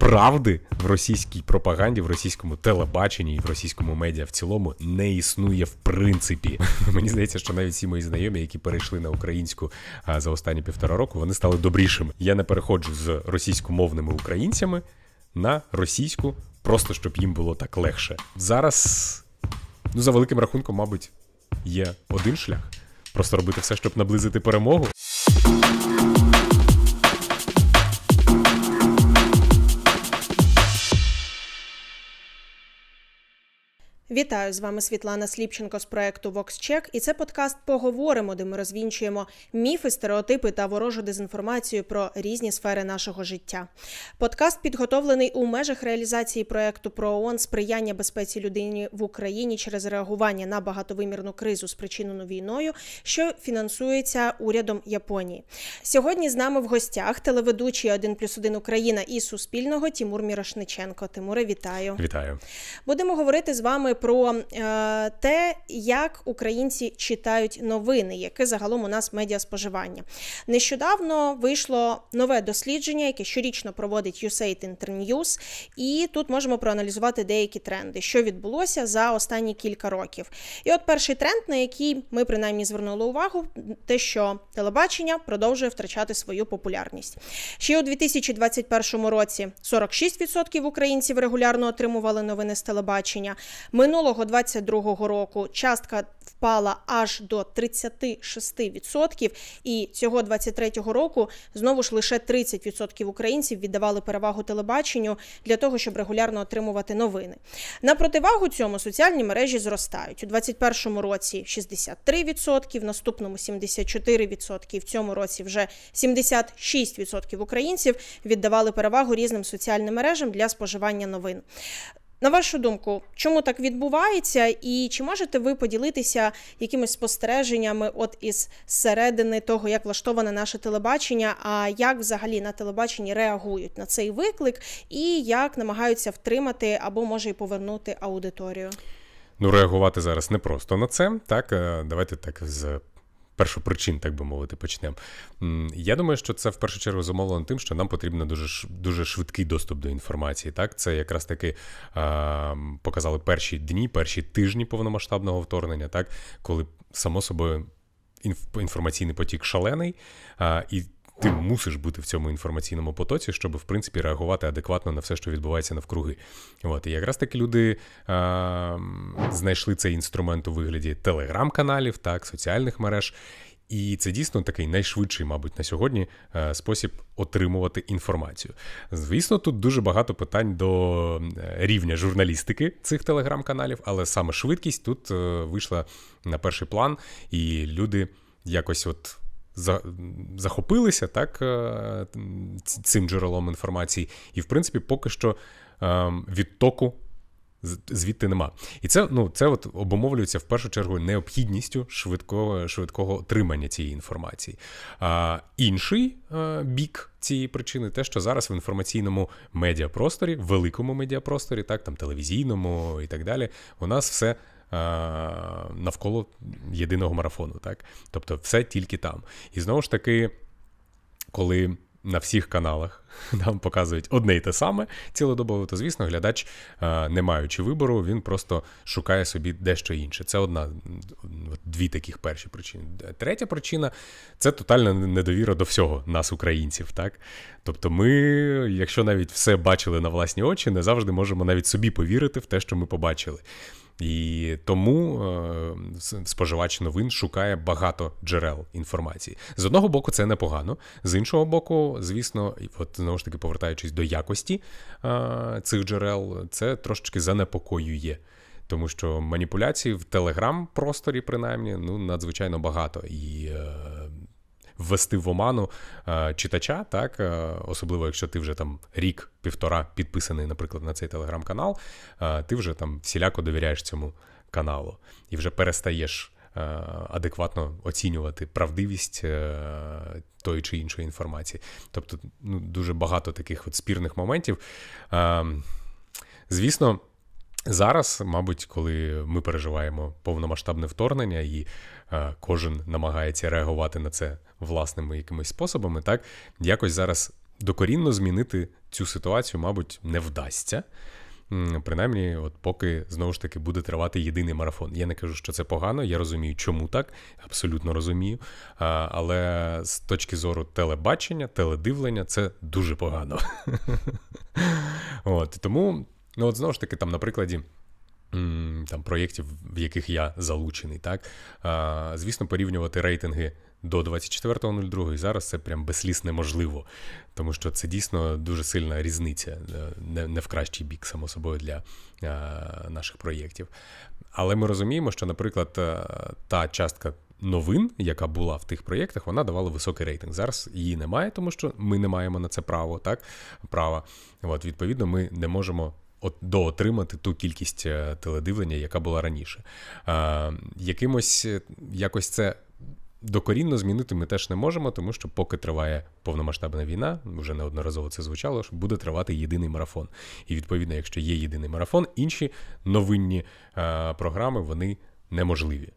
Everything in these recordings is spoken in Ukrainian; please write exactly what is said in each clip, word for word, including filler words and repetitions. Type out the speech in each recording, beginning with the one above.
правди в російській пропаганді, в російському телебаченні і в російському медіа в цілому не існує в принципі. Мені здається, що навіть всі мої знайомі, які перейшли на українську за останні півтора року, вони стали добрішими. Я не переходжу з російськомовними українцями на російську, просто щоб їм було так легше. Зараз, ну, за великим рахунком, мабуть, є один шлях. Просто робити все, щоб наблизити перемогу. Вітаю, з вами Світлана Сліпченко з проекту VoxCheck, і це подкаст «Поговоримо», де ми розвінчуємо міфи, стереотипи та ворожу дезінформацію про різні сфери нашого життя. Подкаст підготовлений у межах реалізації проекту про ООН «Сприяння безпеці людині в Україні через реагування на багатовимірну кризу, спричинену війною», що фінансується урядом Японії. Сьогодні з нами в гостях телеведучий один плюс один Україна і Суспільного Тимур Мірошниченко. Тимуре, вітаю. Вітаю. Будемо говорити з вами про е, те, як українці читають новини, яке загалом у нас медіаспоживання. Нещодавно вийшло нове дослідження, яке щорічно проводить ю ес ей Internews, і тут можемо проаналізувати деякі тренди, що відбулося за останні кілька років. І от перший тренд, на який ми принаймні звернули увагу, те, що телебачення продовжує втрачати свою популярність. Ще у дві тисячі двадцять першому році сорок шість відсотків українців регулярно отримували новини з телебачення. Минулого двадцять другого року частка впала аж до тридцять шість відсотків, і цього двадцять третього року знову ж лише тридцять відсотків українців віддавали перевагу телебаченню для того, щоб регулярно отримувати новини. На противагу цьому соціальні мережі зростають. У двадцять першому році шістдесят три відсотки, в наступному сімдесят чотири відсотки, в цьому році вже сімдесят шість відсотків українців віддавали перевагу різним соціальним мережам для споживання новин. На вашу думку, чому так відбувається, і чи можете ви поділитися якимись спостереженнями от із середини того, як влаштоване наше телебачення, а як взагалі на телебаченні реагують на цей виклик і як намагаються втримати або, може, і повернути аудиторію? Ну, реагувати зараз не просто на це, так, давайте так з першопричин, так би мовити, почнемо. Я думаю, що це в першу чергу зумовлено тим, що нам потрібно дуже, дуже швидкий доступ до інформації. Так? Це якраз таки а, показали перші дні, перші тижні повномасштабного вторгнення, так? Коли, само собою, інф, інформаційний потік шалений, а, і ти мусиш бути в цьому інформаційному потоці, щоб, в принципі, реагувати адекватно на все, що відбувається навкруги. От. І якраз таки люди а, знайшли цей інструмент у вигляді телеграм-каналів, так, соціальних мереж. І це дійсно такий найшвидший, мабуть, на сьогодні спосіб отримувати інформацію. Звісно, тут дуже багато питань до рівня журналістики цих телеграм-каналів, але саме швидкість тут вийшла на перший план, і люди якось от захопилися, так, цим джерелом інформації, і, в принципі, поки що відтоку звідти нема. І це, ну, це от обумовлюється в першу чергу необхідністю швидкого, швидкого отримання цієї інформації. А інший а, бік цієї причини те, що зараз в інформаційному медіапросторі, великому медіапросторі, так, там телевізійному і так далі, у нас все навколо єдиного марафону, так? Тобто все тільки там. І знову ж таки, коли на всіх каналах нам показують одне й те саме цілодобово, то, звісно, глядач, не маючи вибору, він просто шукає собі дещо інше. Це одна, дві таких перші причини. Третя причина – це тотальна недовіра до всього нас, українців, так? Тобто ми, якщо навіть все бачили на власні очі, не завжди можемо навіть собі повірити в те, що ми побачили. І тому е, споживач новин шукає багато джерел інформації. З одного боку, це непогано. З іншого боку, звісно, от знову ж таки повертаючись до якості е, цих джерел, це трошечки занепокоює. Тому що маніпуляцій в телеграм-просторі, принаймні, ну, надзвичайно багато. І е, ввести в оману е, читача, так, е, особливо якщо ти вже там рік-півтора підписаний, наприклад, на цей телеграм-канал, е, ти вже там всіляко довіряєш цьому каналу і вже перестаєш е, адекватно оцінювати правдивість е, тої чи іншої інформації. Тобто, ну, дуже багато таких от спірних моментів. Е, звісно, зараз, мабуть, коли ми переживаємо повномасштабне вторгнення і е, кожен намагається реагувати на це власними якимись способами, так, якось зараз докорінно змінити цю ситуацію, мабуть, не вдасться. Принаймні, от поки, знову ж таки, буде тривати єдиний марафон. Я не кажу, що це погано, я розумію, чому так, абсолютно розумію. Але з точки зору телебачення, теледивлення, це дуже погано. От, тому, ну от знову ж таки, там, на прикладі там, проєктів, в яких я залучений, так, звісно, порівнювати рейтинги до двадцять четвертого другого і зараз це прям без сліз неможливо, тому що це дійсно дуже сильна різниця, не, не в кращий бік, само собою, для а, наших проєктів. Але ми розуміємо, що, наприклад, та частка новин, яка була в тих проєктах, вона давала високий рейтинг. Зараз її немає, тому що ми не маємо на це право, так, права. От, відповідно, ми не можемо от, доотримати ту кількість теледивлення, яка була раніше. А, якимось, якось це докорінно змінити ми теж не можемо, тому що поки триває повномасштабна війна, вже неодноразово це звучало, що буде тривати єдиний марафон. І, відповідно, якщо є єдиний марафон, інші новинні е, програми, вони неможливі.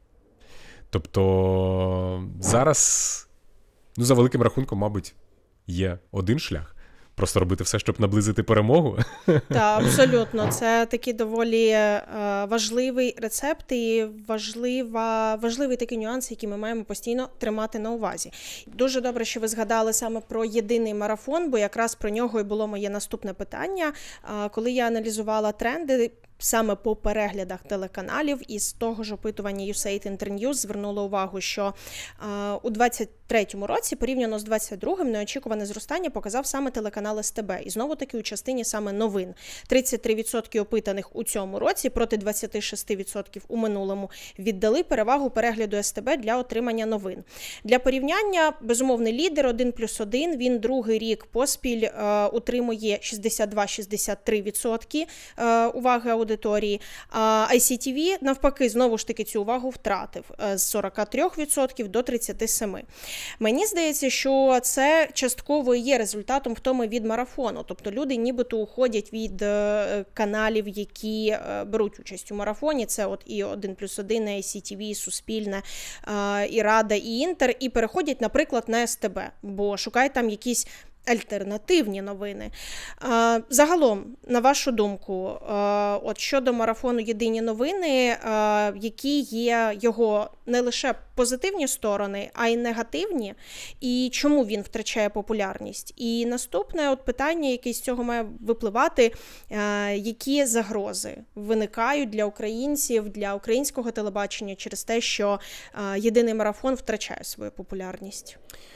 Тобто зараз, ну, за великим рахунком, мабуть, є один шлях. Просто робити все, щоб наблизити перемогу. Так, абсолютно. Це такий доволі е, важливий рецепт і важлива, важливий такий нюанс, який ми маємо постійно тримати на увазі. Дуже добре, що ви згадали саме про єдиний марафон, бо якраз про нього і було моє наступне питання. Е, коли я аналізувала тренди саме по переглядах телеканалів, із того ж опитування ю ес ей Internews звернуло увагу, що е, у двадцять третьому році, порівняно з двадцять другим, неочікуване зростання показав саме телеканал ес те бе. І знову-таки у частині саме новин. тридцять три відсотки опитаних у цьому році проти двадцять шість відсотків у минулому віддали перевагу перегляду ес те бе для отримання новин. Для порівняння, безумовний лідер один плюс один, він другий рік поспіль е, утримує шістдесят два - шістдесят три відсотки е, уваги аудиторії. А ай сі ті ві, навпаки, знову ж таки цю увагу втратив е, з сорок три відсотки до тридцять сім відсотків. Мені здається, що це частково є результатом втоми від марафону. Тобто люди нібито уходять від е, каналів, які е, беруть участь у марафоні. Це от і один плюс один, і ай сі ті ві, і Суспільне, е, і Рада, і Інтер. І переходять, наприклад, на ес те бе, бо шукають там якісь альтернативні новини. А, загалом, на вашу думку, а, от щодо марафону «Єдині новини», а, які є його не лише позитивні сторони, а й негативні, і чому він втрачає популярність? І наступне от питання, яке з цього має випливати, а, які загрози виникають для українців, для українського телебачення через те, що а, «Єдиний марафон» втрачає свою популярність?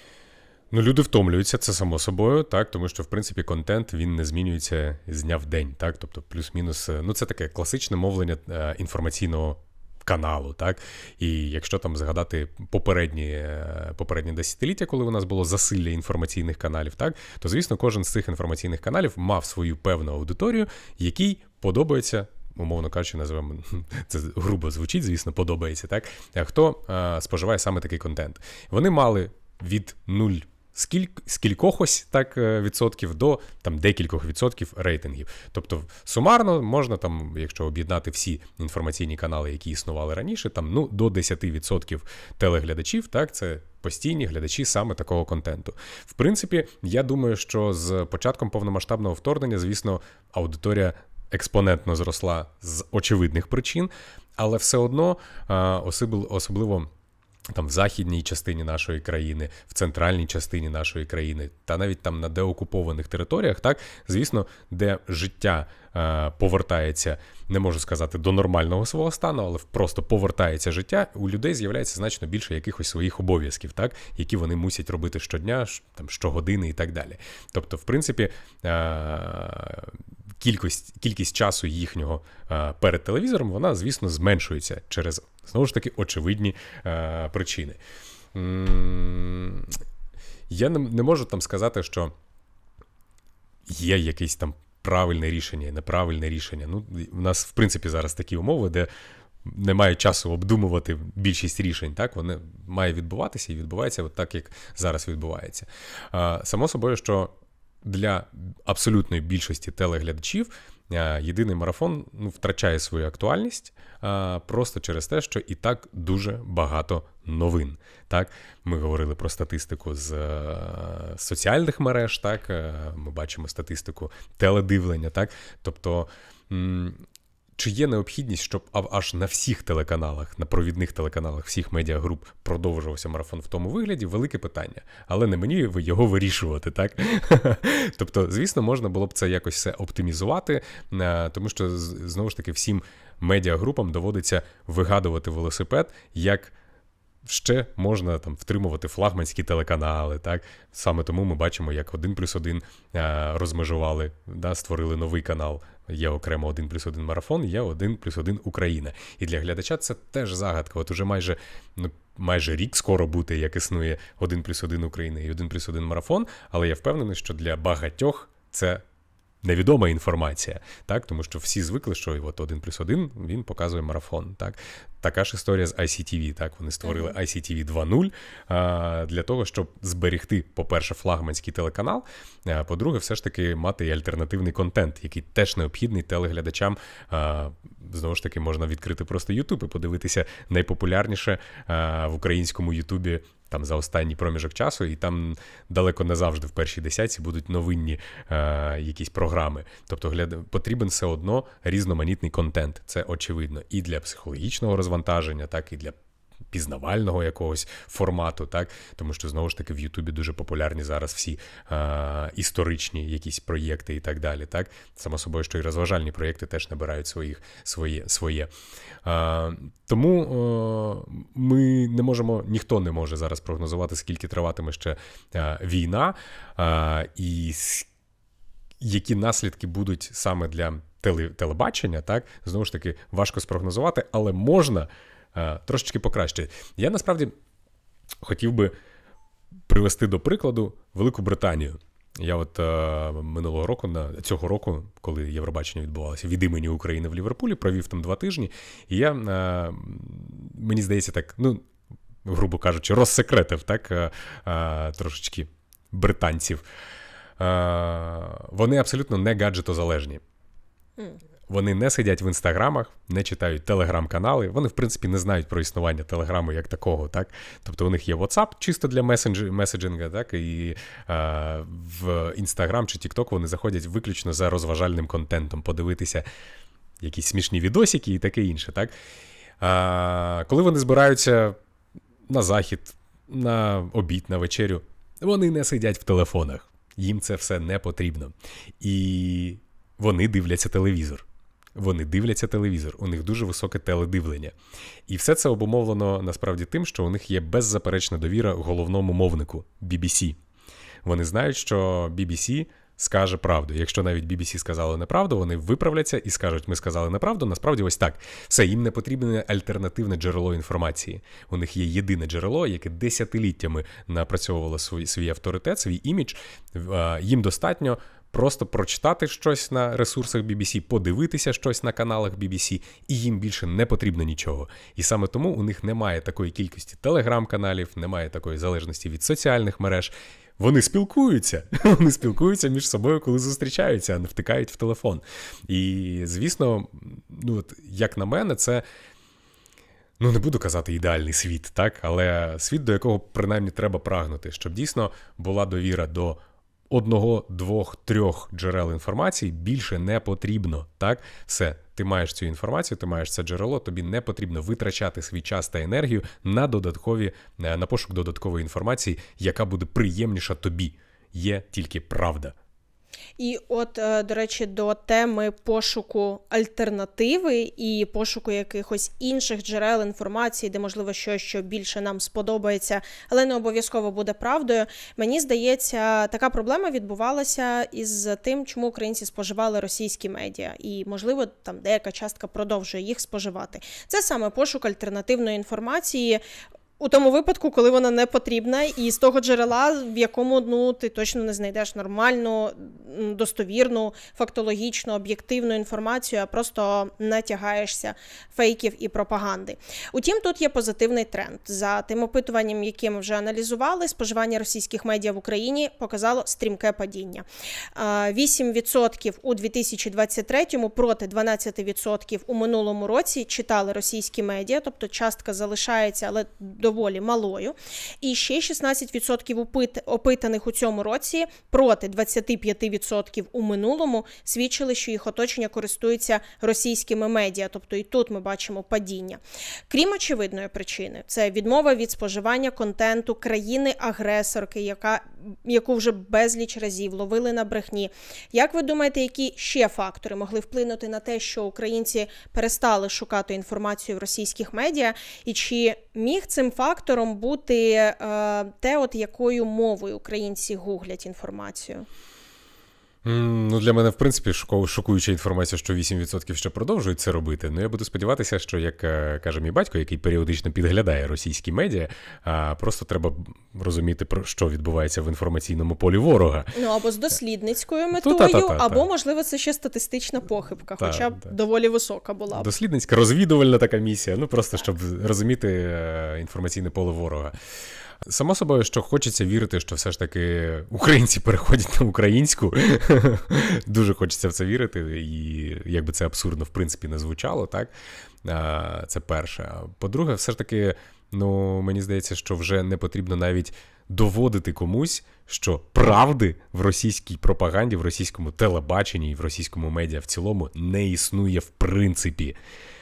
Ну, люди втомлюються, це само собою, так, тому що, в принципі, контент, він не змінюється з дня в день, так, тобто плюс-мінус, ну, це таке класичне мовлення е, інформаційного каналу, так, і якщо там згадати попередні, попередні десятиліття, коли у нас було засилля інформаційних каналів, так, то, звісно, кожен з цих інформаційних каналів мав свою певну аудиторію, якій подобається, умовно кажучи, називаємо, це грубо звучить, звісно, подобається, так, хто е, споживає саме такий контент. Вони мали від нуль Скіль, скількохось так відсотків до там декількох відсотків рейтингів. Тобто сумарно можна там, якщо об'єднати всі інформаційні канали, які існували раніше, там ну до десять відсотків телеглядачів, так, це постійні глядачі саме такого контенту. В принципі, я думаю, що з початком повномасштабного вторгнення, звісно, аудиторія експонентно зросла з очевидних причин, але все одно особливо там в західній частині нашої країни, в центральній частині нашої країни, та навіть там на деокупованих територіях, так, звісно, де життя е, повертається, не можу сказати, до нормального свого стану, але просто повертається життя, у людей з'являється значно більше якихось своїх обов'язків, так, які вони мусять робити щодня, там, щогодини і так далі. Тобто, в принципі, е, кількість, кількість часу їхнього е, перед телевізором, вона, звісно, зменшується через, знову ж таки, очевидні е, причини. М- я не, не можу там сказати, що є якесь там правильне рішення, неправильне рішення. Ну, у нас, в принципі, зараз такі умови, де немає часу обдумувати більшість рішень, так, вони має відбуватися і відбувається от так, як зараз відбувається. Е, само собою, що для абсолютної більшості телеглядачів єдиний марафон ну, втрачає свою актуальність просто через те, що і так дуже багато новин. Так? Ми говорили про статистику з соціальних мереж, так? Ми бачимо статистику теледивлення. Так? Тобто, чи є необхідність, щоб аж на всіх телеканалах, на провідних телеканалах, всіх медіагруп продовжувався марафон в тому вигляді? Велике питання. Але не мені його вирішувати, так? Тобто, звісно, можна було б це якось все оптимізувати, тому що, знову ж таки, всім медіагрупам доводиться вигадувати велосипед, як ще можна там втримувати флагманські телеканали, так? Саме тому ми бачимо, як один плюс один розмежували, да, створили новий канал. Є окремо один плюс один марафон, є один плюс один Україна. І для глядача це теж загадка. От уже майже, ну, майже рік скоро буде, як існує один плюс один Україна і один плюс один марафон, але я впевнений, що для багатьох це невідома інформація, так? Тому що всі звикли, що от один плюс один, він показує марафон, так? Така ж історія з ай сі ті ві, так? Вони створили ай сі ті ві два нуль а, для того, щоб зберегти, по-перше, флагманський телеканал, а по-друге, все ж таки мати і альтернативний контент, який теж необхідний телеглядачам. А, знову ж таки, можна відкрити просто YouTube і подивитися найпопулярніше а, в українському Ютубі там за останній проміжок часу, і там далеко не завжди в першій десятці будуть новинні е, якісь програми. Тобто гляд... потрібен все одно різноманітний контент, це очевидно. І для психологічного розвантаження, так, і для пізнавального якогось формату, так, тому що, знову ж таки, в Ютубі дуже популярні зараз всі е, історичні якісь проєкти і так далі, так. Само собою, що і розважальні проєкти теж набирають своїх, своє. своє. Е, тому е, ми не можемо, ніхто не може зараз прогнозувати, скільки триватиме ще е, війна, е, і які наслідки будуть саме для теле, телебачення, так, знову ж таки, важко спрогнозувати, але можна трошечки покраще. Я, насправді, хотів би привести до прикладу Велику Британію. Я от е, минулого року, на, цього року, коли Євробачення відбувалося від імені України в Ліверпулі, провів там два тижні, і я, е, мені здається, так, ну, грубо кажучи, розсекретив, так, е, е, трошечки британців. Е, вони абсолютно не гаджетозалежні. Вони не сидять в інстаграмах, не читають телеграм-канали, вони, в принципі, не знають про існування телеграму як такого, так? Тобто у них є WhatsApp чисто для меседжинга, так? І а, в Інстаграм чи Тікток вони заходять виключно за розважальним контентом, подивитися якісь смішні відосики і таке інше, так? А, коли вони збираються на захід, на обід, на вечерю, вони не сидять в телефонах, їм це все не потрібно. І вони дивляться телевізор. Вони дивляться телевізор, у них дуже високе теледивлення. І все це обумовлено, насправді, тим, що у них є беззаперечна довіра головному мовнику – бі бі сі. Вони знають, що бі бі сі скаже правду. Якщо навіть бі бі сі сказали неправду, вони виправляться і скажуть, ми сказали неправду, насправді ось так. Все, їм не потрібне альтернативне джерело інформації. У них є єдине джерело, яке десятиліттями напрацьовувало свій, свій авторитет, свій імідж. Їм достатньо просто прочитати щось на ресурсах бі бі сі, подивитися щось на каналах бі бі сі, і їм більше не потрібно нічого. І саме тому у них немає такої кількості телеграм-каналів, немає такої залежності від соціальних мереж. Вони спілкуються, вони спілкуються між собою, коли зустрічаються, а не втикають в телефон. І, звісно, ну, от, як на мене, це, ну, не буду казати ідеальний світ, так? Але світ, до якого принаймні треба прагнути, щоб дійсно була довіра до одного, двох, трьох джерел інформації, більше не потрібно, так? Все, ти маєш цю інформацію, ти маєш це джерело, тобі не потрібно витрачати свій час та енергію на додаткові, на пошук додаткової інформації, яка буде приємніша тобі. Є тільки правда. І от, до речі, до теми пошуку альтернативи і пошуку якихось інших джерел інформації, де, можливо, щось, що більше нам сподобається, але не обов'язково буде правдою. Мені здається, така проблема відбувалася із тим, чому українці споживали російські медіа. І, можливо, там деяка частка продовжує їх споживати. Це саме пошук альтернативної інформації у тому випадку, коли вона не потрібна, і з того джерела, в якому ну, ти точно не знайдеш нормальну, достовірну, фактологічну, об'єктивну інформацію, а просто натягаєшся фейків і пропаганди. Утім, тут є позитивний тренд. За тим опитуванням, яке ми вже аналізували, споживання російських медіа в Україні показало стрімке падіння. вісім відсотків у дві тисячі двадцять третьому проти дванадцять відсотків у минулому році читали російські медіа, тобто частка залишається, але доволі малою. І ще шістнадцять відсотків опитаних у цьому році проти двадцять п'ять відсотків у минулому свідчили, що їх оточення користується російськими медіа. Тобто і тут ми бачимо падіння. Крім очевидної причини, це відмова від споживання контенту країни-агресорки, яка, яку вже безліч разів ловили на брехні. Як ви думаєте, які ще фактори могли вплинути на те, що українці перестали шукати інформацію в російських медіа? І чи міг цим фактором бути е, те, от якою мовою українці гуглять інформацію? Ну, для мене, в принципі, шокуюча інформація, що вісім відсотків ще продовжують це робити. Ну, я буду сподіватися, що, як каже мій батько, який періодично підглядає російські медіа, просто треба розуміти, про що відбувається в інформаційному полі ворога. Ну, або з дослідницькою метою, та-та-та-та. Або, можливо, це ще статистична похибка, та, хоча б та. доволі висока була. Дослідницька, розвідувальна така місія, ну, просто, щоб розуміти інформаційне поле ворога. Само собою, що хочеться вірити, що все ж таки українці переходять на українську. Дуже хочеться в це вірити, і як би це абсурдно, в принципі, не звучало, так? Це перше. По-друге, все ж таки, ну, мені здається, що вже не потрібно навіть доводити комусь, що правди в російській пропаганді, в російському телебаченні і в російському медіа в цілому не існує в принципі.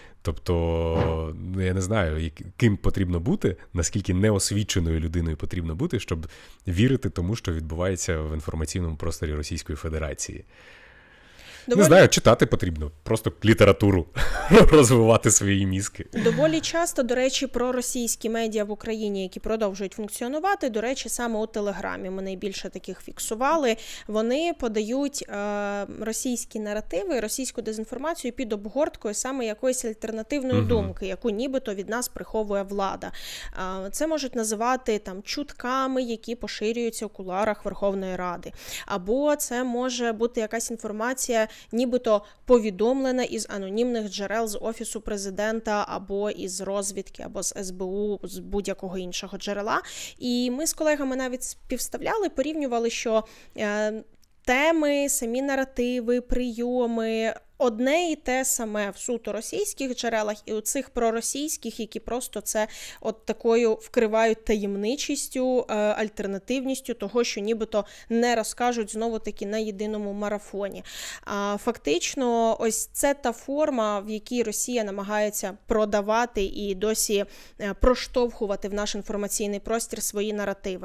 Тобто, я не знаю, ким потрібно бути, наскільки неосвіченою людиною потрібно бути, щоб вірити тому, що відбувається в інформаційному просторі Російської Федерації. Доволі... Не знаю, читати потрібно, просто літературу, розвивати свої мізки. Доволі часто, до речі, про російські медіа в Україні, які продовжують функціонувати, до речі, саме у Телеграмі ми найбільше таких фіксували, вони подають е, російські наративи, російську дезінформацію під обгорткою саме якоїсь альтернативної угу. думки, яку нібито від нас приховує влада. Е, це можуть називати там чутками, які поширюються у кулуарах Верховної Ради. Або це може бути якась інформація, нібито повідомлена із анонімних джерел з Офісу Президента, або із розвідки, або з ес бе у, з будь-якого іншого джерела. І ми з колегами навіть співставляли, порівнювали, що е, теми, самі наративи, прийоми одне і те саме в суто російських джерелах і у цих проросійських, які просто це от такою вкривають таємничістю, альтернативністю того, що нібито не розкажуть знову-таки на єдиному марафоні. Фактично, ось це та форма, в якій Росія намагається продавати і досі проштовхувати в наш інформаційний простір свої наративи.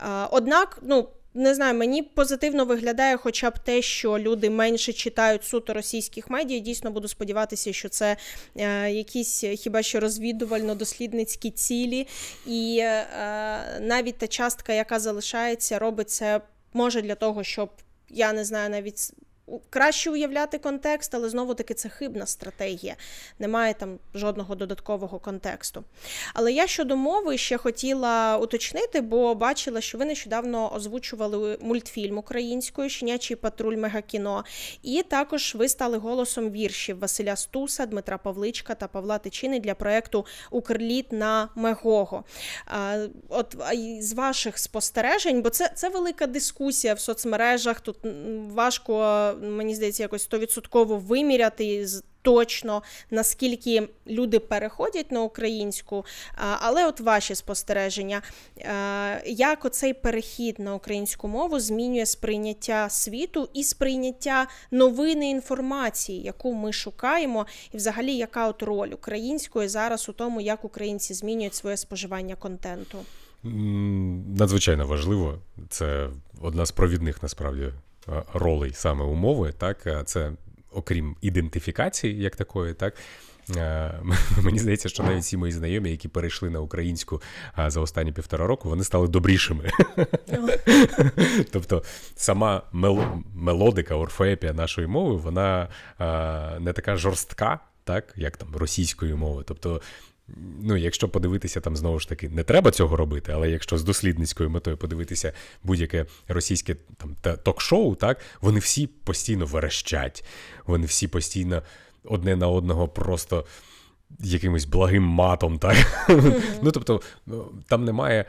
Однак, ну, не знаю, мені позитивно виглядає хоча б те, що люди менше читають суто російських медіа. Дійсно, буду сподіватися, що це е, якісь хіба що розвідувально-дослідницькі цілі. І е, навіть та частка, яка залишається, робить це, може, для того, щоб, я не знаю, навіть краще уявляти контекст, але знову-таки це хибна стратегія. Немає там жодного додаткового контексту. Але я щодо мови ще хотіла уточнити, бо бачила, що ви нещодавно озвучували мультфільм українською «Щенячий патруль Мегакіно». І також ви стали голосом віршів Василя Стуса, Дмитра Павличка та Павла Тичини для проєкту «Укрліт» на Мегого. От з ваших спостережень, бо це, це велика дискусія в соцмережах, тут важко, мені здається, якось сто відсотків виміряти точно, наскільки люди переходять на українську, але от ваші спостереження, як оцей перехід на українську мову змінює сприйняття світу і сприйняття новини інформації, яку ми шукаємо, і взагалі яка от роль української зараз у тому, як українці змінюють своє споживання контенту? Надзвичайно важливо. Це одна з провідних, насправді, ролей саме у мови, так, це окрім ідентифікації як такої, так, мені здається, що навіть всі мої знайомі, які перейшли на українську за останні півтора року, вони стали добрішими. Тобто сама мелодика, орфоепія нашої мови, вона не така жорстка, так, як там російської мови. Тобто ну, якщо подивитися, там, знову ж таки, не треба цього робити, але якщо з дослідницькою метою подивитися будь-яке російське там ток-шоу, так, вони всі постійно верещать, вони всі постійно одне на одного просто якимось благим матом, так? Mm-hmm. Ну, тобто, там немає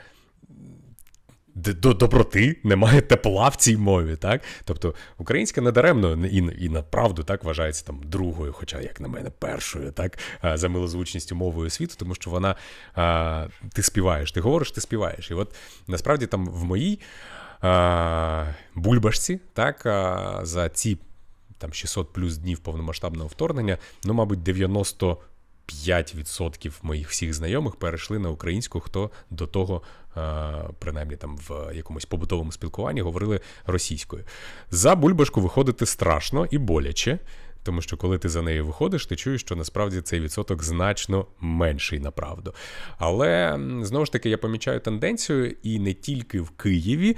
до доброти, немає тепла в цій мові, так? Тобто, українська недаремно і, і направду, так, вважається там другою, хоча, як на мене, першою, так, за милозвучністю мовою світу, тому що вона, а, ти співаєш, ти говориш, ти співаєш. І от, насправді, там в моїй а, бульбашці, так, а, за ці там шістсот плюс днів повномасштабного вторгнення, ну, мабуть, дев'яносто п'ять відсотків моїх всіх знайомих перейшли на українську, хто до того, принаймні там в якомусь побутовому спілкуванні, говорили російською. За бульбашку виходити страшно і боляче, тому що коли ти за нею виходиш, ти чуєш, що насправді цей відсоток значно менший, направду. Але, знову ж таки, я помічаю тенденцію, і не тільки в Києві,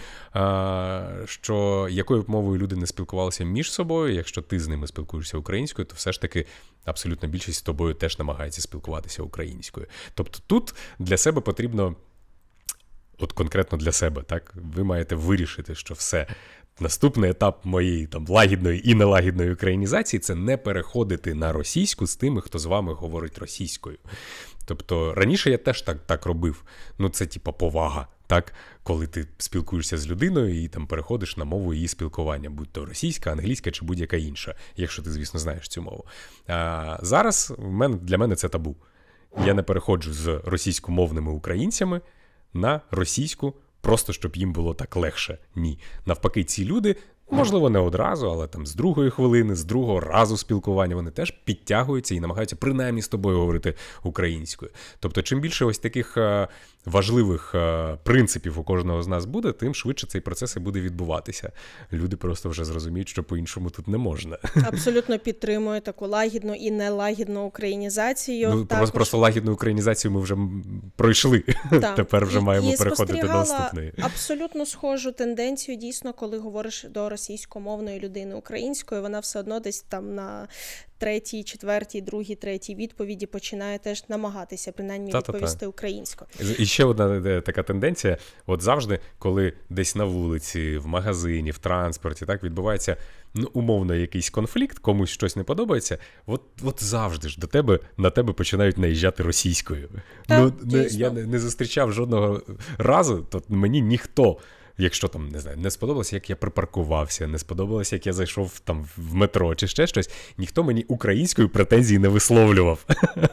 що якою б мовою люди не спілкувалися між собою, якщо ти з ними спілкуєшся українською, то все ж таки абсолютна більшість з тобою теж намагається спілкуватися українською. Тобто тут для себе потрібно, от конкретно для себе, так, ви маєте вирішити, що все, наступний етап моєї там лагідної і нелагідної українізації – це не переходити на російську з тими, хто з вами говорить російською. Тобто раніше я теж так, так робив. Ну це типа повага, так? Коли ти спілкуєшся з людиною і там переходиш на мову її спілкування, будь то російська, англійська чи будь-яка інша, якщо ти, звісно, знаєш цю мову. А зараз в мене, для мене це табу. Я не переходжу з російськомовними українцями на російську, просто щоб їм було так легше. Ні. Навпаки, ці люди, можливо, не одразу, але там з другої хвилини, з другого разу спілкування, вони теж підтягуються і намагаються принаймні з тобою говорити українською. Тобто, чим більше ось таких а, важливих а, принципів у кожного з нас буде, тим швидше цей процес і буде відбуватися. Люди просто вже зрозуміють, що по-іншому тут не можна. Абсолютно підтримую таку лагідну і нелагідну українізацію. Ну, Також... Просто лагідну українізацію ми вже пройшли. Так. Тепер вже маємо і, переходити до наступної. Абсолютно схожу тенденцію, дійсно, коли говориш до російськомовної людини українською, вона все одно десь там на третій, четвертій, другій, третій відповіді починає теж намагатися, принаймні, Та-та-та. відповісти українською. І ще одна така тенденція, от завжди, коли десь на вулиці, в магазині, в транспорті, так, відбувається, ну, умовно, якийсь конфлікт, комусь щось не подобається, от, от завжди ж до тебе, на тебе починають наїжджати російською. Так, ну, не, я не, не зустрічав жодного разу, то мені ніхто, якщо там, не знаю, не сподобалося, як я припаркувався, не сподобалося, як я зайшов там в метро чи ще щось, ніхто мені українською претензії не висловлював.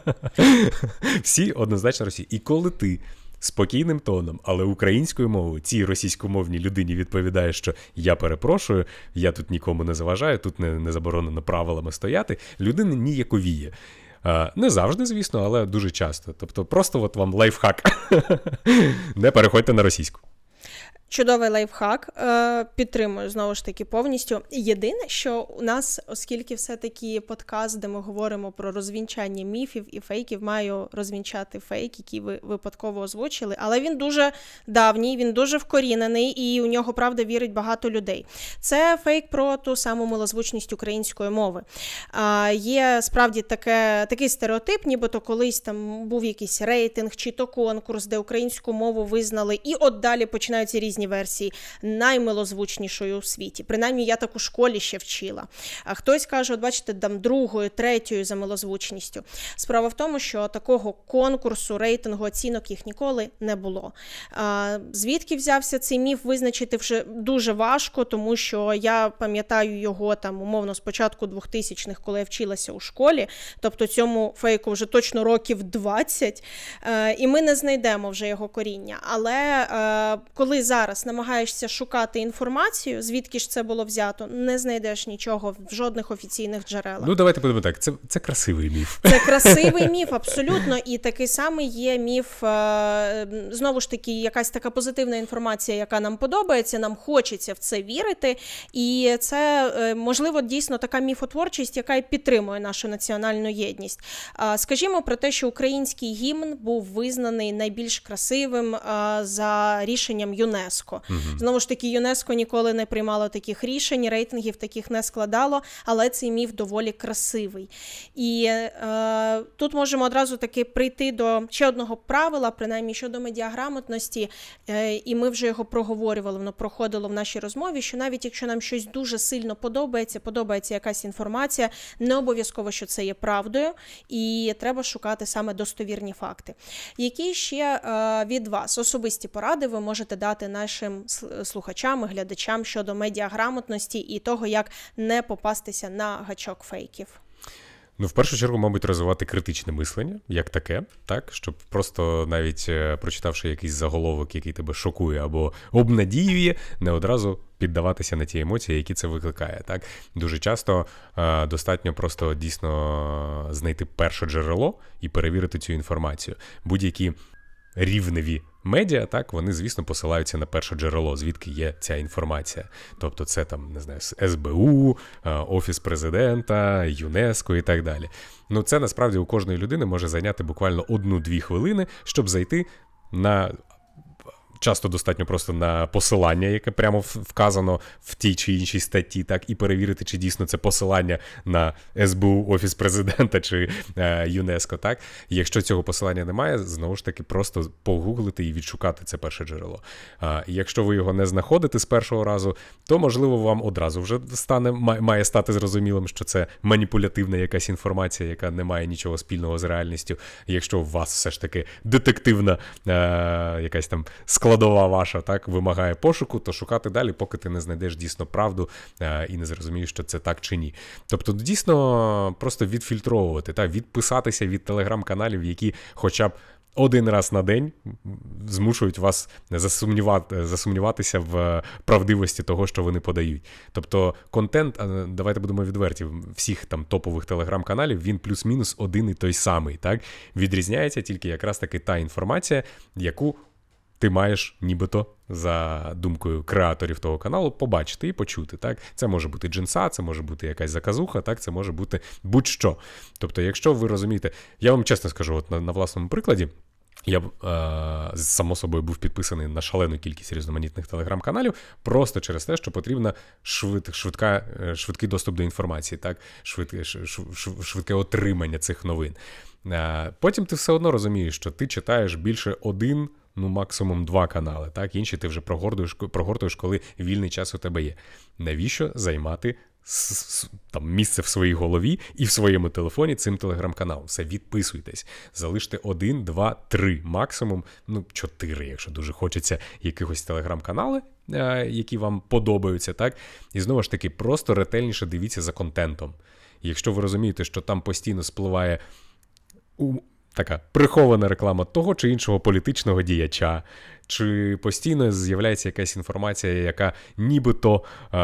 Всі однозначно російські. І коли ти спокійним тоном, але українською мовою цій російськомовній людині відповідає, що я перепрошую, я тут нікому не заважаю, тут не, не заборонено правилами стояти, людина ніяковіє. Не завжди, звісно, але дуже часто. Тобто просто от вам лайфхак. Не переходьте на російську. Чудовий лайфхак, підтримую, знову ж таки, повністю. Єдине, що у нас, оскільки все-таки подкаст, де ми говоримо про розвінчання міфів і фейків, маю розвінчати фейк, який ви випадково озвучили, але він дуже давній, він дуже вкорінений, і у нього, правда, вірить багато людей. Це фейк про ту саму милозвучність української мови. Є, справді, таке, такий стереотип, нібито колись там був якийсь рейтинг чи то конкурс, де українську мову визнали, і от далі починаються різні версії наймилозвучнішою у світі. Принаймні, я так у школі ще вчила. А хтось каже, от бачите, там другою, третьою за милозвучністю. Справа в тому, що такого конкурсу, рейтингу, оцінок їх ніколи не було. А, звідки взявся цей міф, визначити вже дуже важко, тому що я пам'ятаю його там умовно з початку двохтисячних, коли я вчилася у школі, тобто цьому фейку вже точно років двадцять, а, і ми не знайдемо вже його коріння. Але а, коли зараз Зараз намагаєшся шукати інформацію, звідки ж це було взято, не знайдеш нічого в жодних офіційних джерелах. Ну, давайте подумаємо так, це, це красивий міф. Це красивий міф, абсолютно, і такий самий є міф, знову ж таки, якась така позитивна інформація, яка нам подобається, нам хочеться в це вірити, і це, можливо, дійсно така міфотворчість, яка і підтримує нашу національну єдність. Скажімо про те, що український гімн був визнаний найбільш красивим за рішенням ЮНЕСКО. ЮНЕСКО. Mm-hmm. Знову ж таки, ЮНЕСКО ніколи не приймало таких рішень, рейтингів таких не складало, але цей міф доволі красивий. І е, тут можемо одразу таки прийти до ще одного правила, принаймні щодо медіаграмотності, е, і ми вже його проговорювали, воно проходило в нашій розмові, що навіть якщо нам щось дуже сильно подобається, подобається якась інформація, не обов'язково, що це є правдою, і треба шукати саме достовірні факти. Які ще е, від вас особисті поради ви можете дати нашим слухачам і глядачам щодо медіаграмотності і того, як не попастися на гачок фейків? Ну, в першу чергу, мабуть, розвивати критичне мислення, як таке, так, щоб просто навіть прочитавши якийсь заголовок, який тебе шокує або обнадіює, не одразу піддаватися на ті емоції, які це викликає, так. Дуже часто е, достатньо просто дійсно знайти перше джерело і перевірити цю інформацію. Будь-які рівневі медіа, так, вони, звісно, посилаються на перше джерело, звідки є ця інформація. Тобто це, там, не знаю, ес бе у, Офіс президента, ЮНЕСКО і так далі. Ну, це, насправді, у кожної людини може зайняти буквально одну-дві хвилини, щоб зайти на... Часто достатньо просто на посилання, яке прямо вказано в тій чи іншій статті, так, і перевірити, чи дійсно це посилання на ес бе у, Офіс президента чи е, ЮНЕСКО, так. І якщо цього посилання немає, знову ж таки, просто погуглити і відшукати це перше джерело. А якщо ви його не знаходите з першого разу, то, можливо, вам одразу вже стане, має стати зрозумілим, що це маніпулятивна якась інформація, яка не має нічого спільного з реальністю. Якщо у вас все ж таки детективна е, якась там складова складова ваша, так, вимагає пошуку, то шукати далі, поки ти не знайдеш дійсно правду е, і не зрозумієш, що це так чи ні. Тобто, дійсно, просто відфільтровувати, так, відписатися від телеграм-каналів, які хоча б один раз на день змушують вас засумнівати, засумніватися в правдивості того, що вони подають. Тобто контент, давайте будемо відверті, всіх там топових телеграм-каналів, він плюс-мінус один і той самий. Так? Відрізняється тільки якраз таки та інформація, яку ти маєш нібито, за думкою креаторів того каналу, побачити і почути. Так? Це може бути джинса, це може бути якась заказуха, так? Це може бути будь-що. Тобто, якщо ви розумієте, я вам чесно скажу, от на, на власному прикладі, я, е, само собою, був підписаний на шалену кількість різноманітних телеграм-каналів просто через те, що потрібно швид, швидка, швидкий доступ до інформації, так? Швид, швид, швидке отримання цих новин. Е, потім ти все одно розумієш, що ти читаєш більше один, ну максимум два канали, так? Інші ти вже прогортуєш, прогортуєш, коли вільний час у тебе є. Навіщо займати там місце в своїй голові і в своєму телефоні цим телеграм-каналом? Все, відписуйтесь. Залиште один, два, три, максимум, ну, чотири, якщо дуже хочеться, якихось телеграм-канали, які вам подобаються, так? І знову ж таки, просто ретельніше дивіться за контентом. І якщо ви розумієте, що там постійно спливає у така прихована реклама того чи іншого політичного діяча, чи постійно з'являється якась інформація, яка нібито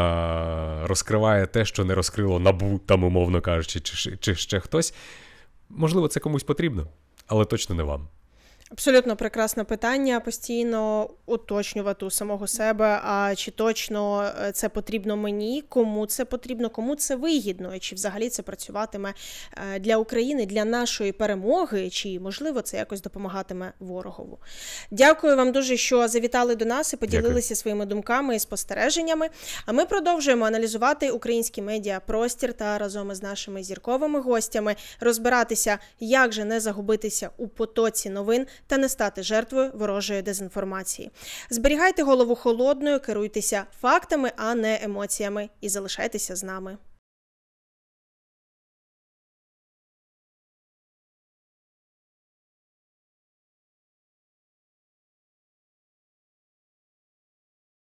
е- розкриває те, що не розкрило НАБУ, там, умовно кажучи, чи, чи ще хтось, можливо, це комусь потрібно, але точно не вам. Абсолютно прекрасне питання, постійно уточнювати у самого себе, а чи точно це потрібно мені, кому це потрібно, кому це вигідно, і чи взагалі це працюватиме для України, для нашої перемоги, чи, можливо, це якось допомагатиме ворогову. Дякую вам дуже, що завітали до нас і поділилися Дякую. своїми думками і спостереженнями. А ми продовжуємо аналізувати український медіапростір та разом із нашими зірковими гостями розбиратися, як же не загубитися у потоці новин та не стати жертвою ворожої дезінформації. Зберігайте голову холодною, керуйтеся фактами, а не емоціями, і залишайтеся з нами.